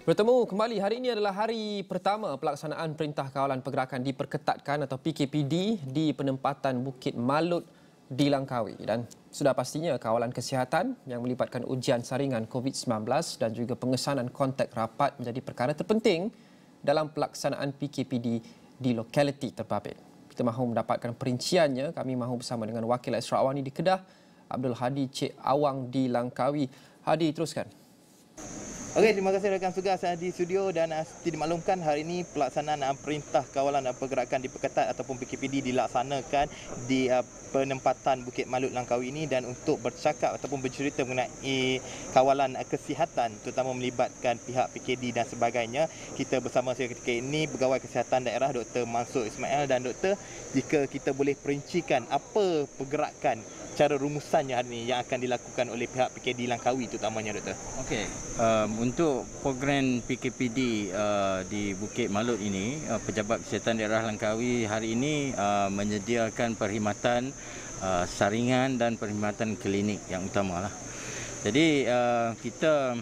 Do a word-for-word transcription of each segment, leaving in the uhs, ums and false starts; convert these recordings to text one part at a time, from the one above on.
Bertemu kembali. Hari ini adalah hari pertama pelaksanaan Perintah Kawalan Pergerakan Diperketatkan atau P K P D di penempatan Bukit Malut di Langkawi. Dan sudah pastinya kawalan kesihatan yang melibatkan ujian saringan COVID sembilan belas dan juga pengesanan kontak rapat menjadi perkara terpenting dalam pelaksanaan P K P D di lokaliti terpapar. Kita mahu mendapatkan perinciannya. Kami mahu bersama dengan Wakil Astro Awani di Kedah, Abdul Hadi Cik Awang di Langkawi. Hadi, teruskan. Okey, terima kasih rakan tugas di studio dan seperti dimaklumkan hari ini pelaksanaan Perintah Kawalan Pergerakan Diperketat ataupun P K P D dilaksanakan di penempatan Bukit Malut Langkawi ini, dan untuk bercakap ataupun bercerita mengenai kawalan kesihatan terutama melibatkan pihak P K D dan sebagainya, kita bersama saya ketika ini Pegawai Kesihatan Daerah Doktor Mansur Ismail. Dan Doktor, jika kita boleh perincikan apa pergerakan cara rumusannya hari ini yang akan dilakukan oleh pihak P K D Langkawi terutamanya, Doktor? Okey, um, untuk program P K P D uh, di Bukit Malut ini, uh, Pejabat Kesihatan Daerah Langkawi hari ini uh, menyediakan perkhidmatan uh, saringan dan perkhidmatan klinik yang utama lah. Jadi uh, kita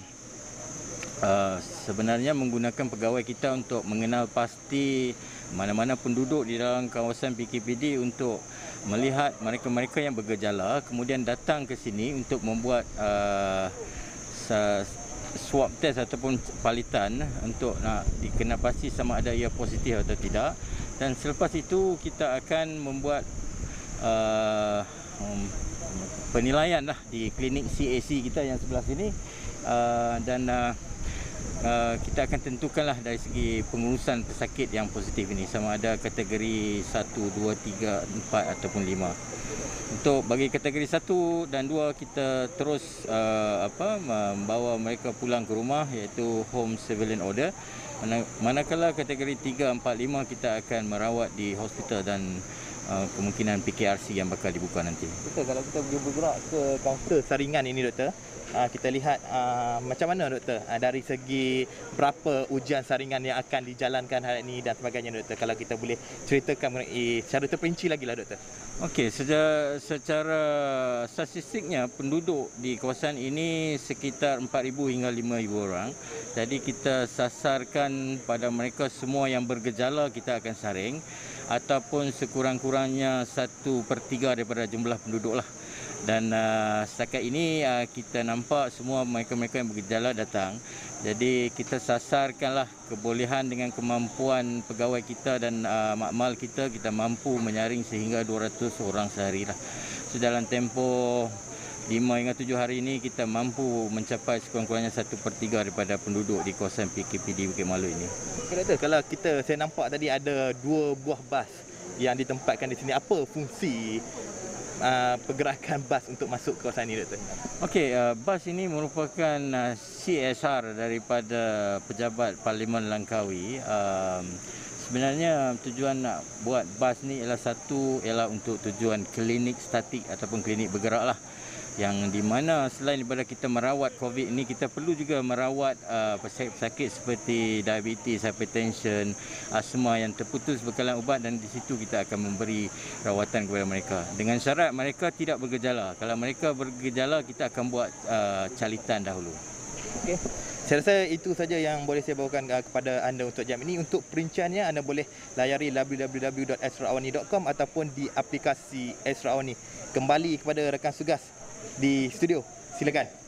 uh, sebenarnya menggunakan pegawai kita untuk mengenal pasti mana-mana penduduk di dalam kawasan P K P D untuk melihat mereka-mereka yang bergejala, kemudian datang ke sini untuk membuat uh, swab test ataupun palitan untuk nak dikenal pasti sama ada ia positif atau tidak. Dan selepas itu kita akan membuat uh, um, penilaian lah di klinik C A C kita yang sebelah sini, uh, dan uh, Uh, kita akan tentukanlah dari segi pengurusan pesakit yang positif ini sama ada kategori satu, dua, tiga, empat ataupun lima. Untuk bagi kategori satu dan dua kita terus uh, apa membawa mereka pulang ke rumah, iaitu home surveillance order. Mana, manakala kategori tiga, empat, lima kita akan merawat di hospital dan uh, kemungkinan P K R C yang bakal dibuka nanti. Betul, kalau kita boleh bergerak ke kaunter saringan ini, Doktor, Uh, kita lihat uh, macam mana, Doktor, uh, dari segi berapa ujian saringan yang akan dijalankan hari ini dan sebagainya, Doktor. Kalau kita boleh ceritakan mengenai secara terperinci lagi lah, Doktor. Okey, secara, secara statistiknya penduduk di kawasan ini sekitar empat ribu hingga lima ribu orang. Jadi kita sasarkan pada mereka semua yang bergejala kita akan saring, ataupun sekurang-kurangnya satu per tiga daripada jumlah penduduk lah. Dan uh, setakat ini uh, kita nampak semua mereka-mereka yang bergejala datang. Jadi kita sasarkanlah kebolehan dengan kemampuan pegawai kita dan uh, makmal kita, kita mampu menyaring sehingga dua ratus orang sehari lah. So, dalam tempoh lima hingga tujuh hari ini kita mampu mencapai sekurang-kurangnya satu per tiga daripada penduduk di kawasan P K P D Bukit Malut ini. Okay, Doktor, kalau kita, saya nampak tadi ada dua buah bas yang ditempatkan di sini. Apa fungsi Uh, pergerakan bas untuk masuk ke kawasan ini, Doktor? Okey, uh, bas ini merupakan uh, C S R daripada Pejabat Parlimen Langkawi. Um, sebenarnya tujuan nak buat bas ni ialah satu, ialah untuk tujuan klinik statik ataupun klinik bergerak lah. Yang di mana selain daripada kita merawat COVID ini, kita perlu juga merawat uh, pesakit-pesakit seperti diabetes, hypertension, asma yang terputus bekalan ubat, dan di situ kita akan memberi rawatan kepada mereka dengan syarat mereka tidak bergejala. Kalau mereka bergejala, kita akan buat uh, calitan dahulu. Okey. Saya rasa itu saja yang boleh saya bawakan uh, kepada anda untuk jam ini. Untuk perinciannya anda boleh layari w w w dot astro awani dot com ataupun di aplikasi Astro Awani. Kembali kepada rakan tugas di studio, silakan.